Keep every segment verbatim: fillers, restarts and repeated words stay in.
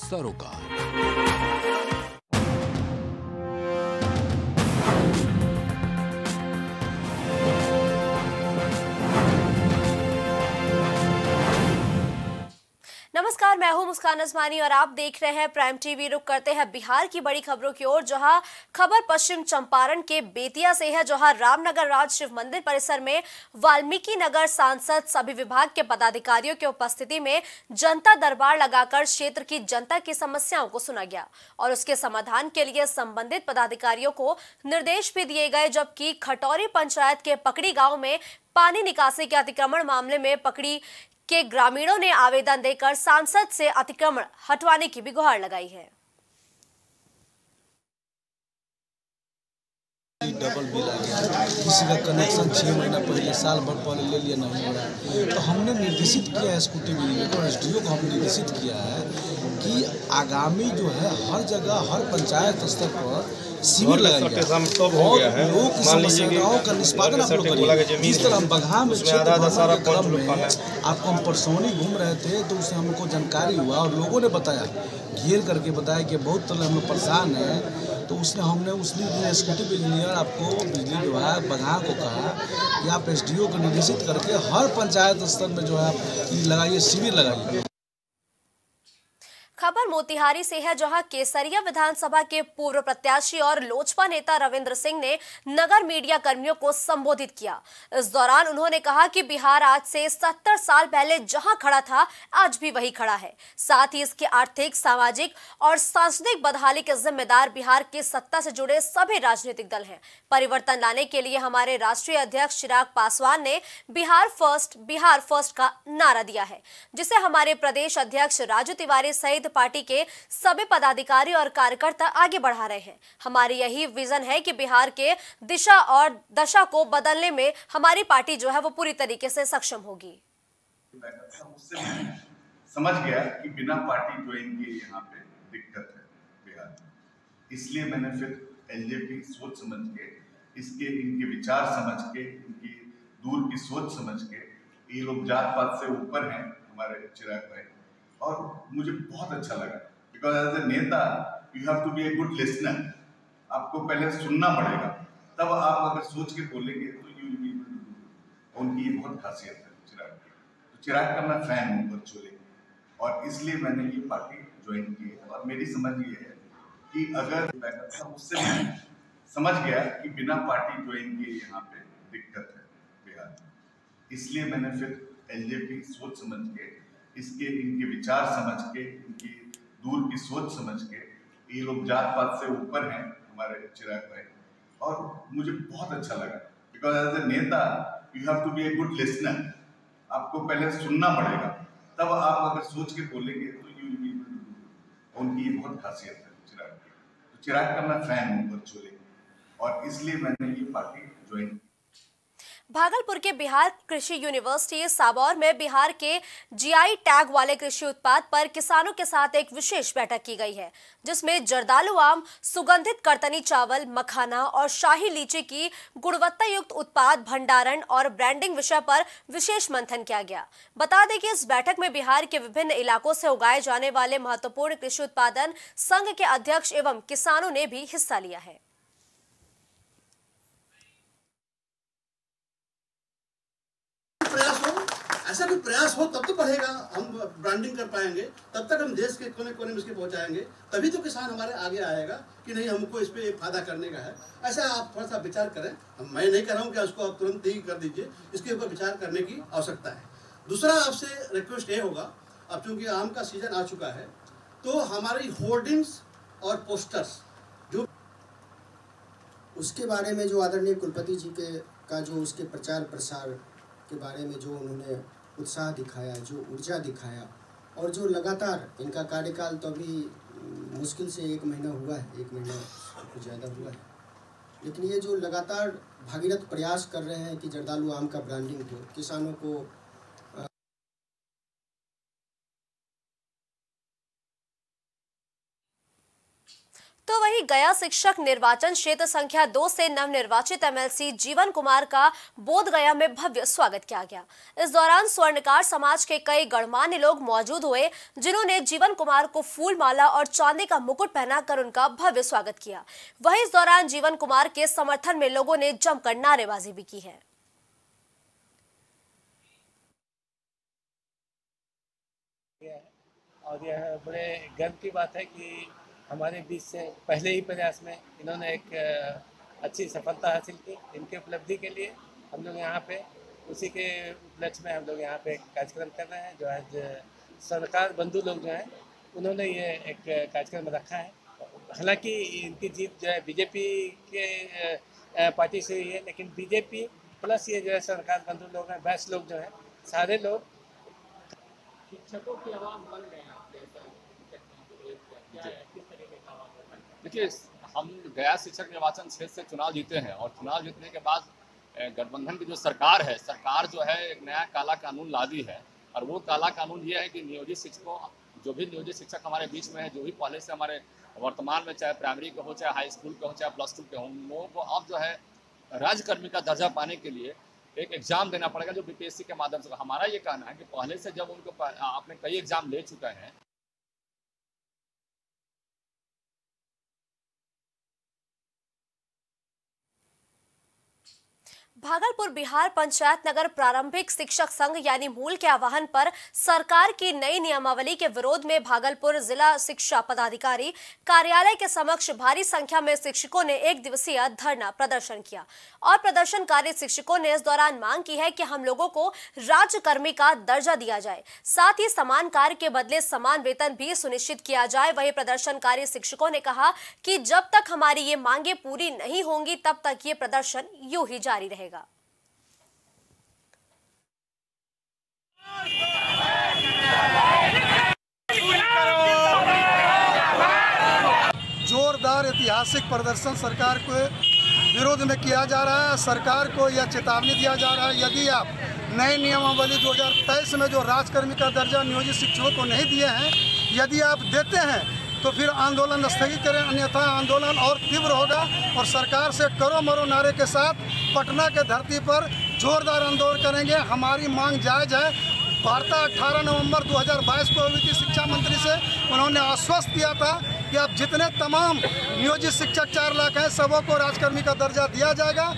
सरोकार। नमस्कार, मैं हूं मुस्कान अजमानी और आप देख रहे हैं प्राइम टीवी। रुक करते हैं बिहार की बड़ी खबरों की ओर, जहां खबर पश्चिम चंपारण के बेतिया से है, जहां रामनगर राज शिव मंदिर परिसर में वाल्मीकि नगर सांसद सभी विभाग के पदाधिकारियों की उपस्थिति में जनता दरबार लगाकर क्षेत्र की जनता की समस्याओं को सुना गया और उसके समाधान के लिए संबंधित पदाधिकारियों को निर्देश भी दिए गए। जबकि खटौरी पंचायत के पकड़ी गाँव में पानी निकासी के अतिक्रमण मामले में पकड़ी के ग्रामीणों ने आवेदन देकर सांसद से अतिक्रमण हटवाने की भी गुहार लगाई है। डबल बिल आ गया, किसी का कनेक्शन छः महीना पहले साल भर पहले ले लिया नहीं हो रहा है, तो हमने निर्देशित किया है स्कूटी मिलने को, एस डी ओ को हमने निर्देशित किया है कि आगामी जो है हर जगह हर पंचायत स्तर पर शिविर लगाएंगे और लोगों की समस्याओं का निष्पादन आप लोग करिए। जिस तरह हम बगहा में क्रम में आपको हम परसौनी घूम रहे थे तो उससे हमको जानकारी हुआ और लोगों ने बताया, घेर करके बताया कि बहुत तरह हम लोग परेशान हैं, तो उसने हमने उसने स्कूटी इंजीनियर आपको बिजली विभाग बगहा को कहा कि आप एस डी ओ को निर्देशित करके हर पंचायत स्तर में जो है आप लगाइए, शिविर लगाइए। खबर मोतिहारी से है, जहां केसरिया विधानसभा के पूर्व प्रत्याशी और लोजपा नेता रविंद्र सिंह ने नगर मीडिया कर्मियों को संबोधित किया। इस दौरान उन्होंने कहा कि बिहार आज से सत्तर साल पहले जहां खड़ा था आज भी वही खड़ा है। साथ ही इसके आर्थिक, सामाजिक और सांस्कृतिक बदहाली के जिम्मेदार बिहार की सत्ता से जुड़े सभी राजनीतिक दल हैं। परिवर्तन लाने के लिए हमारे राष्ट्रीय अध्यक्ष चिराग पासवान ने बिहार फर्स्ट बिहार फर्स्ट का नारा दिया है, जिसे हमारे प्रदेश अध्यक्ष राजू तिवारी सहित पार्टी के सभी पदाधिकारी और कार्यकर्ता आगे बढ़ा रहे हैं। हमारी यही विजन है कि बिहार के दिशा और दशा को बदलने में हमारी पार्टी जो है वो पूरी तरीके से सक्षम होगी। उससे समझ गया कि बिना पार्टी ज्वाइन किए यहाँ पे दिक्कत है बिहार, इसलिए मैंने फिर एलजेपी सोच समझ के, इसके इनके विचार समझ के, इनकी दूर की सोच समझ के, ये लोग जात पात से ऊपर हैं हमारे चिराग भाई, और मुझे बहुत अच्छा लगा बिकॉज एज ए नेता you have to be a good listener. आपको पहले सुनना पड़ेगा, तब आप अगर सोच के बोलेंगे तो you will be able to do. उनकी ये बहुत खासियत है चिराग की, तो चिराग का मैं फैन हूँ वर्चुअली, और इसलिए मैंने ये पार्टी ज्वाइन की है। और मेरी समझ ये है कि अगर उससे मैं समझ गया कि बिना पार्टी ज्वाइन किए यहाँ पे दिक्कत है बिहार, इसलिए मैंने फिर एलजेपी सोच समझ के, इसके इनके विचार समझ के, इनकी दूर की सोच समझ के, ये लोग जात पात से ऊपर हैं हमारे चिराग भाई, और मुझे बहुत अच्छा लगा बिकॉज एज ए नेता you have to be a good listener. आपको पहले सुनना पड़ेगा, तब आप अगर सोच के बोलेंगे तो you will be able to do. उनकी ये बहुत खासियत है चिराग की, तो चिराग का मैं फैन हूँ वर्चुअली, और इसलिए मैंने ये पार्टी ज्वाइन की। भागलपुर के बिहार कृषि यूनिवर्सिटी साबौर में बिहार के जीआई टैग वाले कृषि उत्पाद पर किसानों के साथ एक विशेष बैठक की गई है, जिसमें जर्दालू आम, सुगंधित करतनी चावल, मखाना और शाही लीची की गुणवत्ता युक्त उत्पाद भंडारण और ब्रांडिंग विषय पर विशेष मंथन किया गया। बता दें कि इस बैठक में बिहार के विभिन्न इलाकों से उगाए जाने वाले महत्वपूर्ण कृषि उत्पादन संघ के अध्यक्ष एवं किसानों ने भी हिस्सा लिया है। प्रयास हो, ऐसा भी प्रयास हो तब तो बढ़ेगा, हम ब्रांडिंग कर पाएंगे, तब तक हम देश के कोने कोने में इसके पहुंचाएंगे, तभी तो किसान हमारे आगे आएगा कि नहीं हमको इस पे फायदा करने का है। ऐसा आप थोड़ा सा विचार करें। मैं नहीं कह रहा हूं कि उसको आप तुरंत ही कर दीजिए, इसके ऊपर विचार करने की आवश्यकता है। दूसरा आपसे रिक्वेस्ट ये होगा, अब चूंकि आम का सीजन आ चुका है, तो हमारी होर्डिंग्स और पोस्टर्स जो उसके बारे में जो आदरणीय कुलपति जी के का जो उसके प्रचार प्रसार के बारे में जो उन्होंने उत्साह दिखाया, जो ऊर्जा दिखाया, और जो लगातार इनका कार्यकाल तो अभी मुश्किल से एक महीना हुआ है, एक महीना कुछ ज़्यादा हुआ है, लेकिन ये जो लगातार भागीरथ प्रयास कर रहे हैं कि जर्दालू आम का ब्रांडिंग हो, किसानों को तो वहीं गया शिक्षक निर्वाचन क्षेत्र संख्या दो से नवनिर्वाचित एमएलसी जीवन कुमार का बोध गया में भव्य स्वागत किया गया। इस दौरान स्वर्णकार समाज के कई गणमान्य लोग मौजूद हुए, जिन्होंने जीवन कुमार को फूल माला और चांदी का मुकुट पहनाकर उनका भव्य स्वागत किया। वहीं इस दौरान जीवन कुमार के समर्थन में लोगों ने जमकर नारेबाजी भी की है। और यह बड़े गर्व की बात है कि हमारे बीच से पहले ही प्रयास में इन्होंने एक अच्छी सफलता हासिल की। इनके उपलब्धि के लिए हम लोग यहाँ पे उसी के उपलक्ष्य में हम लोग यहाँ पे कार्यक्रम कर रहे हैं। जो आज सरकार बंधु लोग जो हैं उन्होंने ये एक कार्यक्रम रखा है। हालांकि इनकी जीत जो है बीजेपी के पार्टी से हुई है, लेकिन बीजेपी प्लस ये जो है सरकार बंधु लोग हैं, बैच लोग जो हैं, सारे लोग शिक्षकों की आवाज़ बन गए हैं। देखिए, हम गया शिक्षक निर्वाचन क्षेत्र से चुनाव जीते हैं और चुनाव जीतने के बाद गठबंधन की जो सरकार है, सरकार जो है एक नया काला कानून ला दी है। और वो काला कानून ये है कि नियोजित शिक्षकों, जो भी नियोजित शिक्षक हमारे बीच में है, जो भी पहले से हमारे वर्तमान में चाहे प्राइमरी के हो, चाहे हाई स्कूल के हो, चाहे प्लस टू के हो, उन लोगों को अब जो है राज्यकर्मी का दर्जा पाने के लिए एक एग्जाम देना पड़ेगा, जो बीपीएससी के माध्यम से। हमारा ये कहना है कि पहले से जब उनको आपने कई एग्जाम ले चुके हैं, भागलपुर बिहार पंचायत नगर प्रारंभिक शिक्षक संघ यानी मूल के आह्वान पर सरकार की नई नियमावली के विरोध में भागलपुर जिला शिक्षा पदाधिकारी कार्यालय के समक्ष भारी संख्या में शिक्षकों ने एक दिवसीय धरना प्रदर्शन किया और प्रदर्शनकारी शिक्षकों ने इस दौरान मांग की है कि हम लोगों को राज्यकर्मी का दर्जा दिया जाए, साथ ही समान कार्य के बदले समान वेतन भी सुनिश्चित किया जाए। वहीं प्रदर्शनकारी शिक्षकों ने कहा कि जब तक हमारी ये मांगे पूरी नहीं होंगी तब तक ये प्रदर्शन यूं ही जारी रहेगा। जोरदार ऐतिहासिक प्रदर्शन सरकार के विरोध में किया जा रहा है। सरकार को यह चेतावनी दिया जा रहा है, यदि आप नई नियमावली दो हज़ार तेईस में जो राज्यकर्मी का दर्जा नियोजित शिक्षकों को नहीं दिए हैं, यदि आप देते हैं तो फिर आंदोलन स्थगित करें, अन्यथा आंदोलन और तीव्र होगा और सरकार से करो मरो नारे के साथ पटना के धरती पर जोरदार आंदोलन करेंगे। हमारी मांग जायज़ है। वार्ता अठारह नवंबर दो हज़ार बाईस को हुई थी शिक्षा मंत्री से, उन्होंने आश्वस्त किया था कि अब जितने तमाम नियोजित शिक्षक चार लाख हैं, सबों को राज्यकर्मी का दर्जा दिया जाएगा।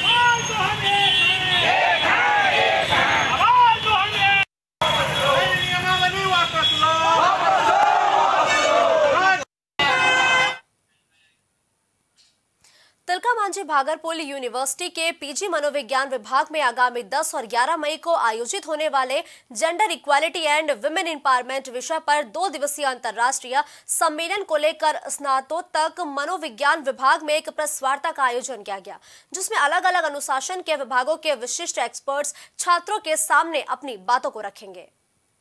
तिलका मांझी भागलपुर यूनिवर्सिटी के पीजी मनोविज्ञान विभाग में आगामी दस और ग्यारह मई को आयोजित होने वाले gender equality and women empowerment विषय पर दो दिवसीय अंतर्राष्ट्रीय सम्मेलन को लेकर स्नातकोत्तर मनोविज्ञान विभाग में एक प्रेस वार्ता का आयोजन किया गया, जिसमें अलग अलग अनुशासन के विभागों के विशिष्ट एक्सपर्ट्स छात्रों के सामने अपनी बातों को रखेंगे।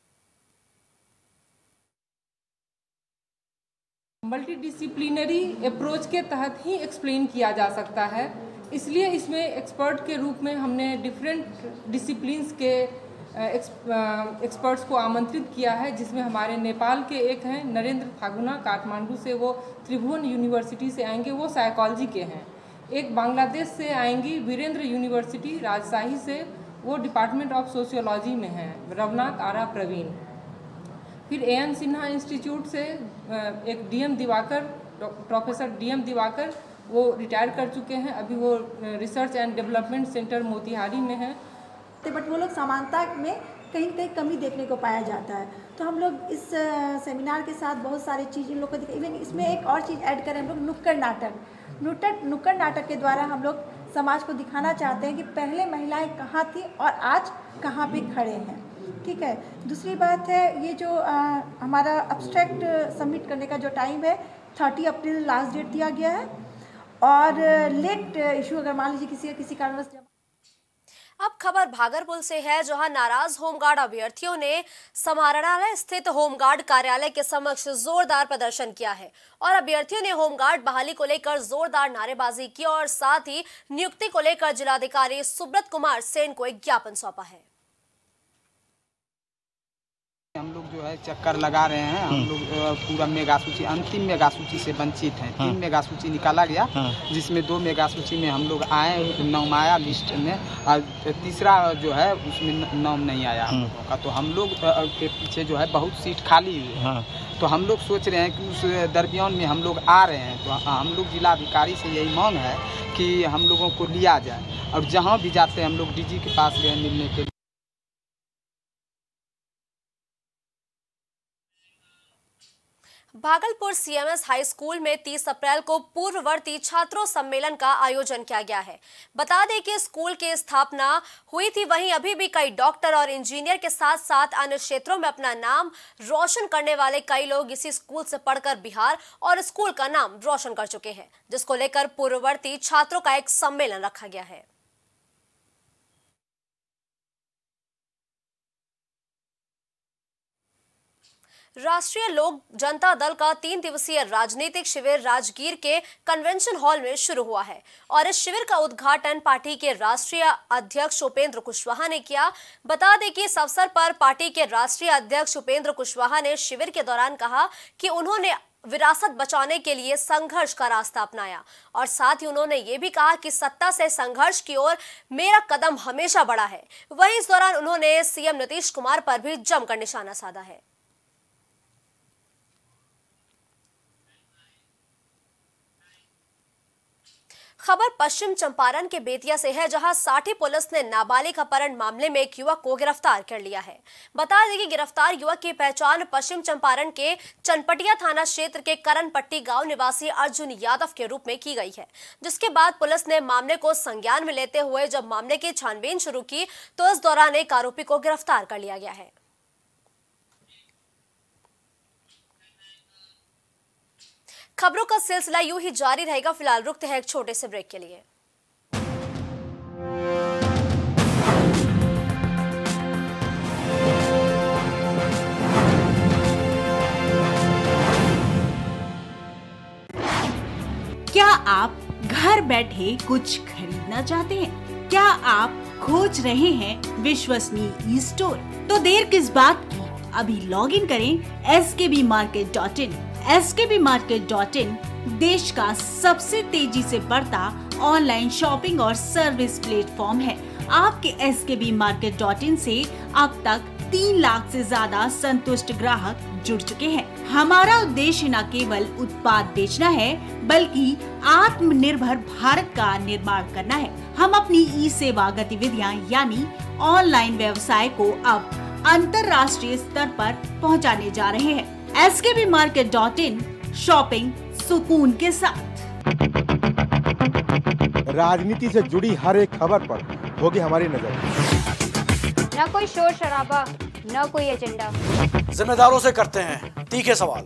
मल्टीडिसिप्लिनरी अप्रोच के तहत ही एक्सप्लेन किया जा सकता है, इसलिए इसमें एक्सपर्ट के रूप में हमने डिफरेंट डिसिप्लिन्स के एक्सपर्ट्स को आमंत्रित किया है, जिसमें हमारे नेपाल के एक हैं नरेंद्र फागुना, काठमांडू से, वो त्रिभुवन यूनिवर्सिटी से आएंगे, वो साइकोलॉजी के हैं। एक बांग्लादेश से आएंगी वीरेंद्र यूनिवर्सिटी राजशाही से, वो डिपार्टमेंट ऑफ सोशियोलॉजी में हैं, रवनाथ आरा प्रवीण। फिर ए एन सिन्हा इंस्टीट्यूट से एक D M Diwakar, professor D M Diwakar, वो रिटायर कर चुके हैं, अभी वो research and development centre Motihari में है। बट वो लोग समानता में कहीं कहीं कमी देखने को पाया जाता है, तो हम लोग इस सेमिनार के साथ बहुत सारी चीज़ इन लोग को इवन इसमें एक और चीज़ ऐड करें हम लोग, नुक्कड़ नाटक। नुक्कड़ नुक्कड़ नाटक के द्वारा हम लोग समाज को दिखाना चाहते हैं कि पहले महिलाएं कहाँ थी और आज कहाँ पे खड़े हैं। ठीक है। दूसरी बात है, ये जो आ, हमारा अब्स्ट्रैक्ट सबमिट करने का जो टाइम है तीस अप्रैल लास्ट डेट दिया गया है, और लेट इशू अगर मान लीजिए किसी किसी कारणवश। अब खबर भागलपुर से है, जहां नाराज होमगार्ड अभ्यर्थियों ने समाहरणालय स्थित होमगार्ड कार्यालय के समक्ष जोरदार प्रदर्शन किया है और अभ्यर्थियों ने होमगार्ड बहाली को लेकर जोरदार नारेबाजी की और साथ ही नियुक्ति को लेकर जिलाधिकारी सुब्रत कुमार सेन को एक ज्ञापन सौंपा है। हम लोग जो है चक्कर लगा रहे हैं, हम लोग पूरा मेगा सूची अंतिम मेगा सूची से वंचित हैं। तीन मेगा सूची निकाला गया, जिसमें दो मेगा सूची में हम लोग आए, नाम आया लिस्ट में, और तीसरा जो है उसमें नाम नहीं आया हम लोगों का। तो हम लोग के पीछे जो है बहुत सीट खाली हुई है, तो हम लोग सोच रहे हैं कि उस दरमियान में हम लोग आ रहे हैं, तो हम लोग जिलाधिकारी से यही मांग है कि हम लोगों को लिया जाए, और जहाँ भी जाते हैं हम लोग डीजी के पास गए मिलने के लिए। भागलपुर सीएमएस हाई स्कूल में तीस अप्रैल को पूर्ववर्ती छात्रों सम्मेलन का आयोजन किया गया है। बता दें कि स्कूल की स्थापना हुई थी, वहीं अभी भी कई डॉक्टर और इंजीनियर के साथ साथ अन्य क्षेत्रों में अपना नाम रोशन करने वाले कई लोग इसी स्कूल से पढ़कर बिहार और स्कूल का नाम रोशन कर चुके हैं, जिसको लेकर पूर्ववर्ती छात्रों का एक सम्मेलन रखा गया है। राष्ट्रीय लोक जनता दल का तीन दिवसीय राजनीतिक शिविर राजगीर के कन्वेंशन हॉल में शुरू हुआ है और इस शिविर का उद्घाटन पार्टी के राष्ट्रीय अध्यक्ष उपेंद्र कुशवाहा ने किया। बता दें कि इस अवसर पर पार्टी के राष्ट्रीय अध्यक्ष उपेंद्र कुशवाहा ने शिविर के दौरान कहा कि उन्होंने विरासत बचाने के लिए संघर्ष का रास्ता अपनाया और साथ ही उन्होंने ये भी कहा कि सत्ता से संघर्ष की ओर मेरा कदम हमेशा बढ़ा है। वहीं इस दौरान उन्होंने सीएम नीतीश कुमार पर भी जमकर निशाना साधा है। खबर पश्चिम चंपारण के बेतिया से है, जहां साठी पुलिस ने नाबालिग अपहरण मामले में एक युवक को गिरफ्तार कर लिया है। बता दें कि गिरफ्तार युवक की पहचान पश्चिम चंपारण के चनपटिया थाना क्षेत्र के करनपट्टी गांव निवासी अर्जुन यादव के रूप में की गई है, जिसके बाद पुलिस ने मामले को संज्ञान में लेते हुए जब मामले की छानबीन शुरू की तो इस दौरान एक आरोपी को गिरफ्तार कर लिया गया है। खबरों का सिलसिला यूं ही जारी रहेगा। फिलहाल रुकते हैं एक छोटे से ब्रेक के लिए। क्या आप घर बैठे कुछ खरीदना चाहते हैं? क्या आप खोज रहे हैं विश्वसनीय ई स्टोर? तो देर किस बात की, अभी लॉग इन करें S K B market dot in. S K B market dot in देश का सबसे तेजी से बढ़ता ऑनलाइन शॉपिंग और सर्विस प्लेटफॉर्म है। आपके S K B market dot इन से अब तक तीन लाख से ज्यादा संतुष्ट ग्राहक जुड़ चुके हैं। हमारा उद्देश्य न केवल उत्पाद बेचना है, बल्कि आत्मनिर्भर भारत का निर्माण करना है। हम अपनी ई सेवा गतिविधियां यानी ऑनलाइन व्यवसाय को अब अंतर्राष्ट्रीय स्तर पर पहुंचाने जा रहे हैं। S K B market dot in, shopping सुकून के साथ। राजनीति से जुड़ी हर एक खबर पर होगी हमारी नजर। न कोई शोर शराबा, न कोई एजेंडा, जिम्मेदारों से करते हैं तीखे सवाल।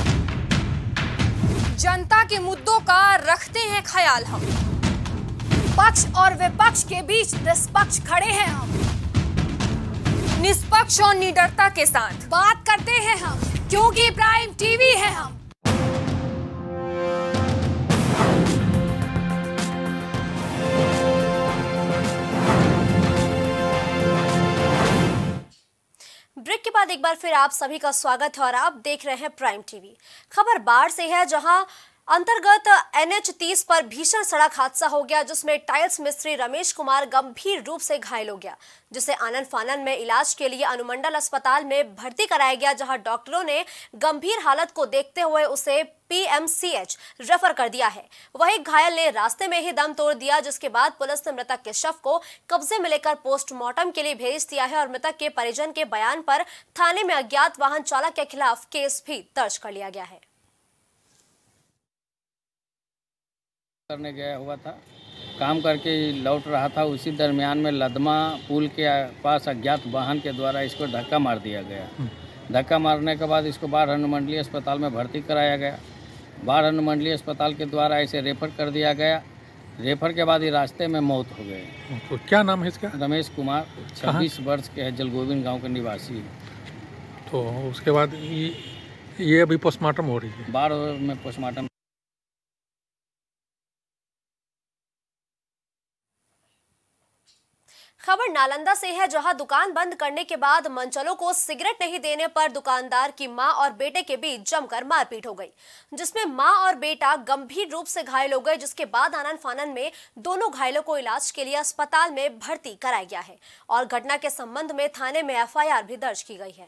जनता के मुद्दों का रखते हैं ख्याल हम, पक्ष और विपक्ष के बीच निष्पक्ष खड़े हैं हम। निष्पक्ष और निडरता के साथ बात करते हैं हम, क्योंकि प्राइम टीवी है हम। ब्रेक के बाद एक बार फिर आप सभी का स्वागत है और आप देख रहे हैं प्राइम टीवी। खबर बाढ़ से है, जहां अंतर्गत एन एच तीस पर भीषण सड़क हादसा हो गया, जिसमें टाइल्स मिस्त्री रमेश कुमार गंभीर रूप से घायल हो गया, जिसे आनन फानन में इलाज के लिए अनुमंडल अस्पताल में भर्ती कराया गया, जहां डॉक्टरों ने गंभीर हालत को देखते हुए उसे P M C H refer कर दिया है। वहीं घायल ने रास्ते में ही दम तोड़ दिया, जिसके बाद पुलिस ने मृतक के शव को कब्जे में लेकर पोस्टमार्टम के लिए भेज दिया है और मृतक के परिजन के बयान पर थाने में अज्ञात वाहन चालक के खिलाफ केस भी दर्ज कर लिया गया है। करने गया हुआ था, काम करके लौट रहा था, उसी दरमियान में लदमा पुल के पास अज्ञात वाहन के द्वारा इसको धक्का मार दिया गया। धक्का मारने के बाद इसको बाढ़ अनुमंडलीय अस्पताल में भर्ती कराया गया। बाढ़ अनुमंडलीय अस्पताल के द्वारा इसे रेफर कर दिया गया। रेफर के बाद ही रास्ते में मौत हो गई। तो क्या नाम है इसका? रमेश कुमार, छब्बीस वर्ष के है, जलगोविंद गाँव के निवासी। तो उसके बाद ये, ये अभी पोस्टमार्टम हो रही है? बाढ़ में पोस्टमार्टम। खबर नालंदा से है, जहां दुकान बंद करने के बाद मंचलों को सिगरेट नहीं देने पर दुकानदार की मां और बेटे के बीच जमकर मारपीट हो गई, जिसमें मां और बेटा गंभीर रूप से घायल हो गए, जिसके बाद आनन फानन में दोनों घायलों को इलाज के लिए अस्पताल में भर्ती कराया गया है और घटना के संबंध में थाने में एफ आई आर भी दर्ज की गई है।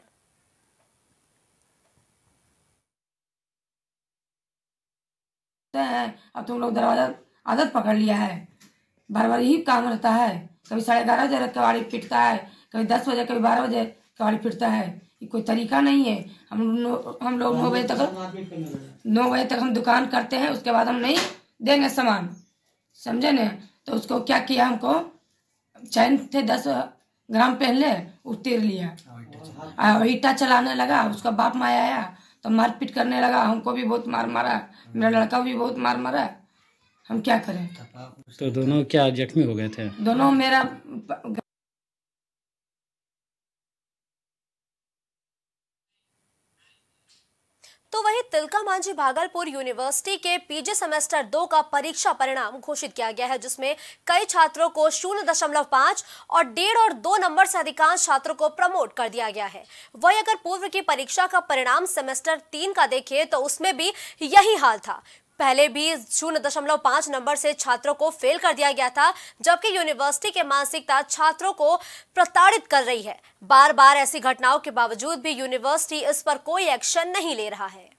अब तुम लोग दरवाजा आदत पकड़ लिया है, बार बार यही काम रहता है। कभी साढ़े ग्यारह बजे कबाड़ी पिटता है, कभी दस बजे कभी बारह बजे कबाड़ी पिटता है। ये कोई तरीका नहीं है। हम हम लोग नौ बजे तक नौ बजे तक हम दुकान करते हैं, उसके बाद हम नहीं देंगे सामान, समझे न। तो उसको क्या किया, हमको चैन थे दस ग्राम पहले उतर लिया, ईटा चलाने लगा। उसका बाप माया आया तो मारपीट करने लगा, हमको भी बहुत मार मारा, मेरा लड़का भी बहुत मार मारा। हम क्या करें। तो दोनों क्या जख्मी हो गए थे? दोनों मेरा तो वहीं तिलका मांझी भागलपुर यूनिवर्सिटी के पीजी सेमेस्टर दो का परीक्षा परिणाम घोषित किया गया है, जिसमें कई छात्रों को शून्य दशमलव पाँच और डेढ़ और दो नंबर से अधिकांश छात्रों को प्रमोट कर दिया गया है। वहीं अगर पूर्व की परीक्षा का परिणाम सेमेस्टर तीन का देखें तो उसमें भी यही हाल था। पहले भी शून्य दशमलव पाँच नंबर से छात्रों को फेल कर दिया गया था, जबकि यूनिवर्सिटी के मानसिकता छात्रों को प्रताड़ित कर रही है। बार बार ऐसी घटनाओं के बावजूद भी यूनिवर्सिटी इस पर कोई एक्शन नहीं ले रहा है।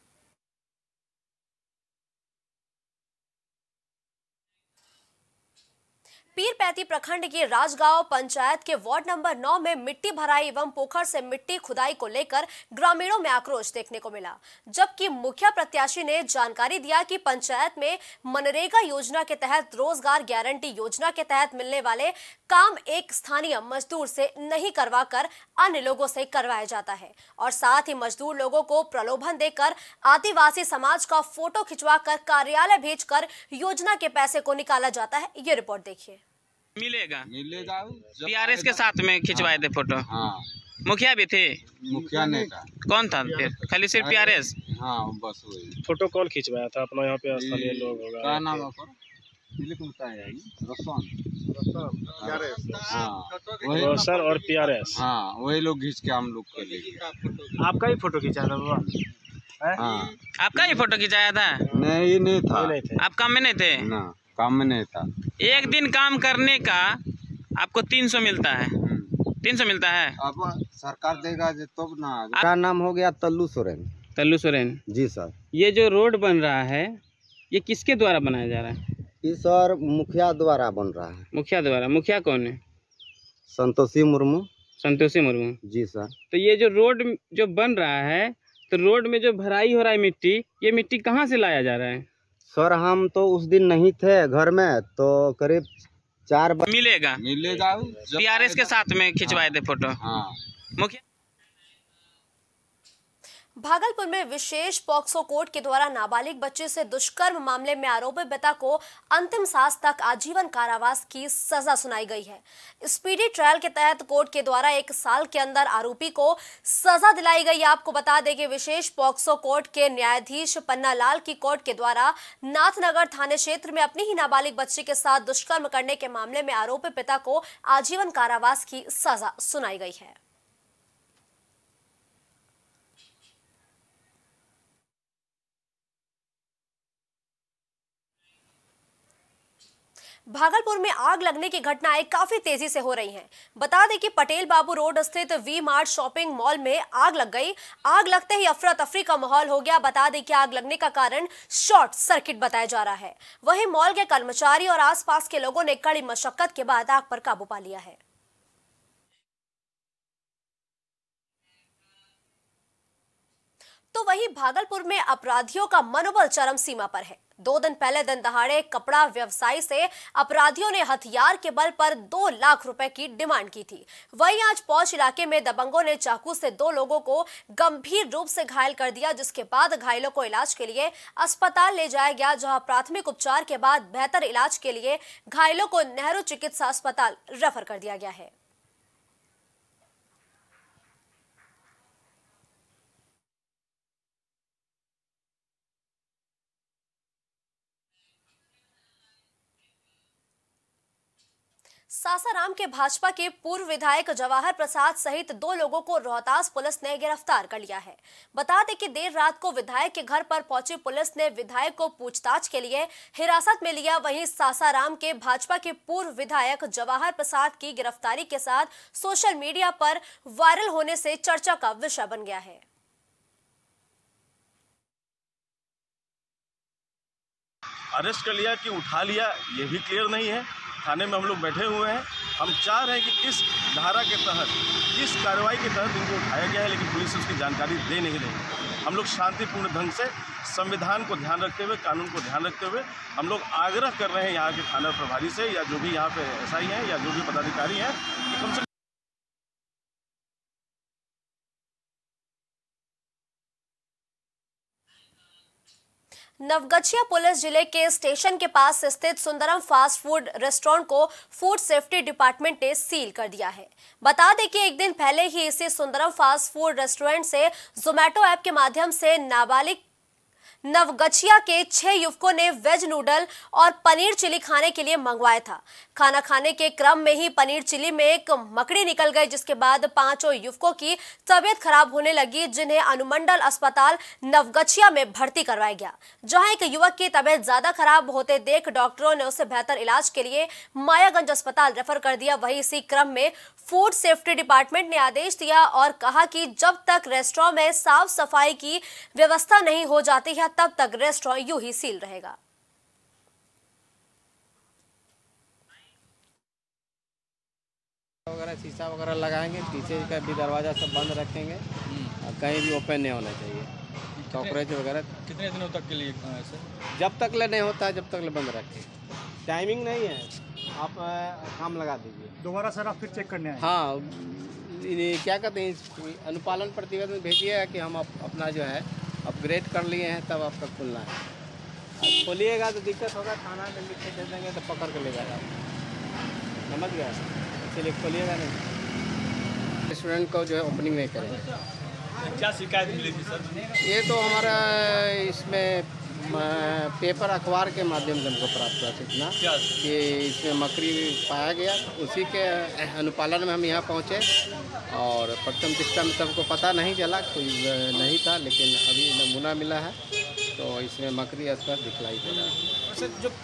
पीरपैंती प्रखंड के राजगांव पंचायत के वार्ड नंबर नौ में मिट्टी भराई एवं पोखर से मिट्टी खुदाई को लेकर ग्रामीणों में आक्रोश देखने को मिला, जबकि मुखिया प्रत्याशी ने जानकारी दिया कि पंचायत में मनरेगा योजना के तहत रोजगार गारंटी योजना के तहत मिलने वाले काम एक स्थानीय मजदूर से नहीं करवाकर अन्य लोगों से करवाया जाता है और साथ ही मजदूर लोगों को प्रलोभन देकर आदिवासी समाज का फोटो खिंचवाकर कार्यालय भेजकर योजना के पैसे को निकाला जाता है। ये रिपोर्ट देखिए। मिलेगा मिलेगा पीआरएस के साथ में खिंचवाए थे फोटो। हाँ। मुखिया भी थे? मुखिया नहीं था। कौन था फिर? खाली सिर्फ पीआरएस? हाँ बस वही। फोटो कौन खिंचवाया था? अपना यहाँ पे स्थानीय लोग होगा। क्या नाम है आपका? रोशन और पीआरएस। हाँ वही लोग खींच के हम लोग के लिए। आपका ही फोटो खिंचाया था बाबा? हाँ। आपका ही फोटो खिंचाया था? नहीं नहीं था। आप काम में नहीं थे? ना काम में नहीं था। एक दिन काम करने का आपको तीन सौ मिलता है। तीन सौ मिलता है। अब सरकार देगा जो तब ना। मेरा नाम हो गया तल्लू सोरेन। तल्लू सोरेन जी सर। ये जो रोड बन रहा है ये किसके द्वारा बनाया जा रहा है? ये सर मुखिया द्वारा बन रहा है। मुखिया द्वारा? मुखिया कौन है? संतोषी मुर्मू। संतोषी मुर्मू जी सर। तो ये जो रोड जो बन रहा है तो रोड में जो भराई हो रहा है मिट्टी, ये मिट्टी कहाँ से लाया जा रहा है? सर हम तो उस दिन नहीं थे घर में, तो करीब चार बजे मिलेगा मिलेगा पीआरएस के साथ में खिंचवाए थे फोटो। हाँ। मुखिया भागलपुर में विशेष पॉक्सो कोर्ट के द्वारा नाबालिग बच्चे से दुष्कर्म मामले में आरोपी पिता को अंतिम सांस तक आजीवन कारावास की सजा सुनाई गई है। स्पीडी ट्रायल के तहत कोर्ट के द्वारा एक साल के अंदर आरोपी को सजा दिलाई गई। आपको बता दें कि विशेष पॉक्सो कोर्ट के न्यायाधीश पन्ना लाल की कोर्ट के द्वारा नाथनगर थाने क्षेत्र में अपनी ही नाबालिग बच्ची के साथ दुष्कर्म करने के मामले में आरोपी पिता को आजीवन कारावास की सजा सुनाई गई है। भागलपुर में आग लगने की घटनाएं काफी तेजी से हो रही हैं। बता दें कि पटेल बाबू रोड स्थित वी मार्ट शॉपिंग मॉल में आग लग गई। आग लगते ही अफरा तफरी का माहौल हो गया। बता दें कि आग लगने का कारण शॉर्ट सर्किट बताया जा रहा है। वहीं मॉल के कर्मचारी और आसपास के लोगों ने कड़ी मशक्कत के बाद आग पर काबू पा लिया है। तो वहीं भागलपुर में अपराधियों का मनोबल चरम सीमा पर है। दो दिन पहले दिन दहाड़े कपड़ा व्यवसायी से अपराधियों ने हथियार के बल पर दो लाख रुपए की डिमांड की थी। वहीं आज पौष इलाके में दबंगों ने चाकू से दो लोगों को गंभीर रूप से घायल कर दिया, जिसके बाद घायलों को इलाज के लिए अस्पताल ले जाया गया, जहां प्राथमिक उपचार के बाद बेहतर इलाज के लिए घायलों को नेहरू चिकित्सा अस्पताल रेफर कर दिया गया है। सासाराम के भाजपा के पूर्व विधायक जवाहर प्रसाद सहित दो लोगों को रोहतास पुलिस ने गिरफ्तार कर लिया है। बता दें कि देर रात को विधायक के घर पर पहुंची पुलिस ने विधायक को पूछताछ के लिए हिरासत में लिया। वहीं सासाराम के भाजपा के पूर्व विधायक जवाहर प्रसाद की गिरफ्तारी के साथ सोशल मीडिया पर वायरल होने से चर्चा का विषय बन गया है। अरेस्ट कर लिया कि उठा लिया ये भी क्लियर नहीं है। थाने में हम लोग बैठे हुए हैं। हम चाह रहे हैं कि किस धारा के तहत, किस कार्रवाई के तहत इनको उठाया गया है, लेकिन पुलिस उसकी जानकारी दे नहीं रही। हम लोग शांतिपूर्ण ढंग से संविधान को ध्यान रखते हुए, कानून को ध्यान रखते हुए हम लोग आग्रह कर रहे हैं यहाँ के थाना प्रभारी से या जो भी यहाँ पे एसआई हैं या जो भी पदाधिकारी हैं कि कम से नवगछिया पुलिस जिले के स्टेशन के पास स्थित सुंदरम फास्ट फूड रेस्टोरेंट को फूड सेफ्टी डिपार्टमेंट ने सील कर दिया है। बता दें कि एक दिन पहले ही इसी सुंदरम फास्ट फूड रेस्टोरेंट से जोमेटो ऐप के माध्यम से नाबालिग नवगछिया के छह युवकों ने वेज नूडल और पनीर चिली खाने के लिए मंगवाया था। खाना खाने के क्रम में ही पनीर चिली में एक मकड़ी निकल गई, जिसके बाद पांचों युवकों की तबीयत खराब होने लगी, जिन्हें अनुमंडल अस्पताल नवगछिया में भर्ती करवाया गया। जहां एक युवक की तबीयत ज्यादा खराब होते देख डॉक्टरों ने उसे बेहतर इलाज के लिए मायागंज अस्पताल रेफर कर दिया। वहीं इसी क्रम में फूड सेफ्टी डिपार्टमेंट ने आदेश दिया और कहा कि जब तक रेस्टोरेंट में साफ सफाई की व्यवस्था नहीं हो जाती है तब तक रेस्टोरेंट यूं ही सील रहेगा। वगैरह शीशा वगैरह लगाएंगे, पीछे का भी दरवाजा सब बंद रखेंगे और कहीं भी ओपन नहीं होना चाहिए। कॉकरोच वगैरह कितने दिनों तक के लिए सर? जब तक ले नहीं होता है जब तक ले बंद रखें। टाइमिंग नहीं है, आप काम लगा दीजिए। दोबारा सर आप फिर चेक करने आए? हाँ, क्या कहते हैं, अनुपालन प्रतिवेदन भेजिएगा कि हम अपना जो है अपग्रेड कर लिए हैं, तब आपका खुलना है। आप खोलिएगा तो दिक्कत होगा, थाना में लिख के दे देंगे तो पकड़ के ले जाएगा। समझ गया? इसलिए खोलिएगा नहीं, रेस्टोरेंट को जो है ओपनिंग नहीं करेंगे। क्या शिकायत मिली थी सर? ये तो हमारा इसमें पेपर अखबार के माध्यम से हमको प्राप्त हुआ सूचना कि इसमें मकड़ी पाया गया। उसी के अनुपालन में हम यहाँ पहुँचे और प्रथम दृष्टया में सबको पता नहीं चला, कोई नहीं था, लेकिन अभी नमूना मिला है तो इसमें मकड़ी स्पष्ट दिखलाई दे रहा है। सर जो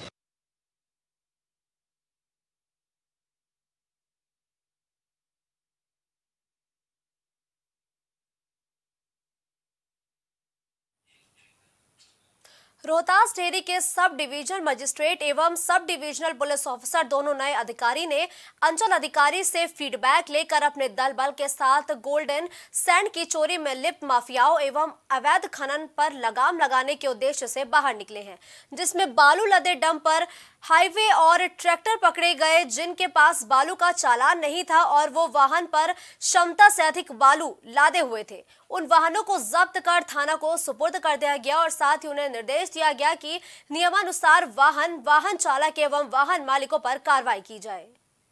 रोहतास डेयरी के सब डिवीजनल मजिस्ट्रेट एवं सब डिविजनल पुलिस ऑफिसर दोनों नए अधिकारी ने अंचल अधिकारी से फीडबैक लेकर अपने दल बल के साथ गोल्डन सैंड की चोरी में लिप्त माफियाओं एवं अवैध खनन पर लगाम लगाने के उद्देश्य से बाहर निकले हैं, जिसमें बालू लदे डंपर, हाईवे और ट्रैक्टर पकड़े गए जिनके पास बालू का चालान नहीं था और वो वाहन पर क्षमता से अधिक बालू लादे हुए थे। उन वाहनों को जब्त कर थाना को सुपुर्द कर दिया गया और साथ ही उन्हें निर्देश दिया गया कि नियमानुसार वाहन वाहन चालक एवं वाहन मालिकों पर कार्रवाई की जाए।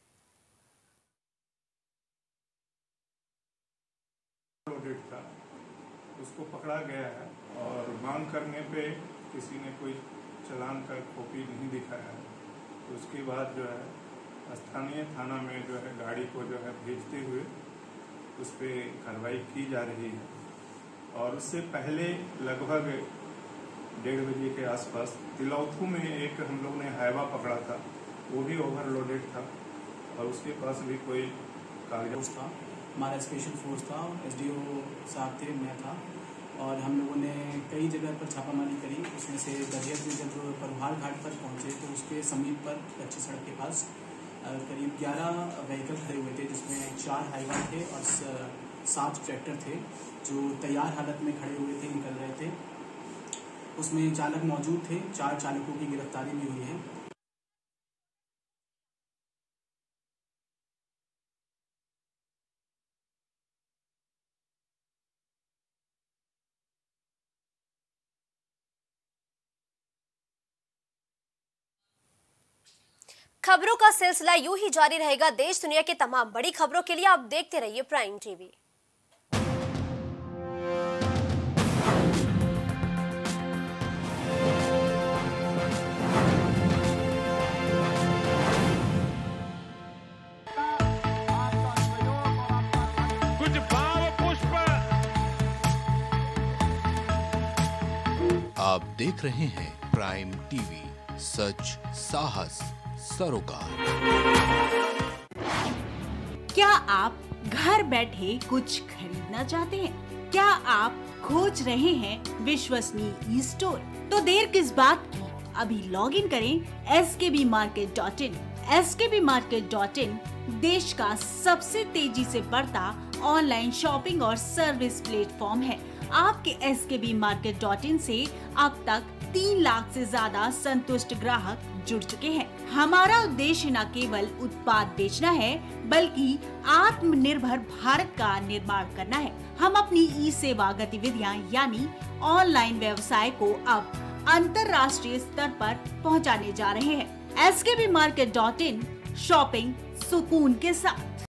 था उसको पकड़ा गया है और मांग करने पे किसी ने कोई चालान का कॉपी नहीं दिखाया है, तो उसके बाद जो है स्थानीय थाना में जो है गाड़ी को जो है भेजते हुए उस पर कार्रवाई की जा रही है। और उससे पहले लगभग डेढ़ बजे के आसपास तिलौथू में एक हम लोग ने हाईवा पकड़ा था, वो भी ओवरलोडेड था और उसके पास भी कोई कागज था। हमारा स्पेशल फोर्स था, एसडीओ साहब थे, मैं था और हम लोगों ने कई जगह पर छापामारी करी। उसमें से दरिया में जब परुहार घाट पर पहुंचे तो उसके समीप पर कच्ची सड़क के पास करीब ग्यारह व्हीकल खड़े हुए थे, जिसमें चार हाईवा थे और सात ट्रैक्टर थे जो तैयार हालत में खड़े हुए थे, निकल रहे थे। उसमें चालक मौजूद थे, चार चालकों की गिरफ्तारी भी हुई है। खबरों का सिलसिला यूं ही जारी रहेगा। देश दुनिया की तमाम बड़ी खबरों के लिए आप देखते रहिए प्राइम टीवी। आप देख रहे हैं प्राइम टीवी, सच साहस सरोकार। क्या आप घर बैठे कुछ खरीदना चाहते हैं? क्या आप खोज रहे हैं विश्वसनीय स्टोर? तो देर किस बात की, अभी लॉग इन करें S K B market dot in. S K B market dot in देश का सबसे तेजी से बढ़ता ऑनलाइन शॉपिंग और सर्विस प्लेटफॉर्म है। आपके S K B market dot इन से अब तक तीन लाख से ज्यादा संतुष्ट ग्राहक जुड़ चुके हैं। हमारा उद्देश्य न केवल उत्पाद बेचना है, बल्कि आत्मनिर्भर भारत का निर्माण करना है। हम अपनी ई सेवा गतिविधियां यानी ऑनलाइन व्यवसाय को अब अंतर्राष्ट्रीय स्तर पर पहुंचाने जा रहे हैं। S K B market dot in, shopping सुकून के साथ।